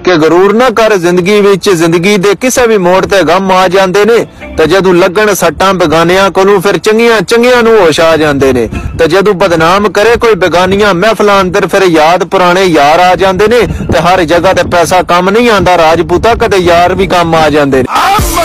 कि गरूर ना कर जिंदगी विच, जिंदगी दे किसे भी मोड़ ते गम आ जांदे ने। ते जदों लगण सट्टां बेगानियां कोलों फिर चंगियां चंगियां नूं होश आ जांदे ने। ते जदों बदनाम करे कोई बेगानियां महफिलां अंदर फिर याद पुराने यार आ जांदे ने। ते हर जगह ते पैसा कम नहीं आंदा राजपूता, कदे यार भी कम आ जांदे ने।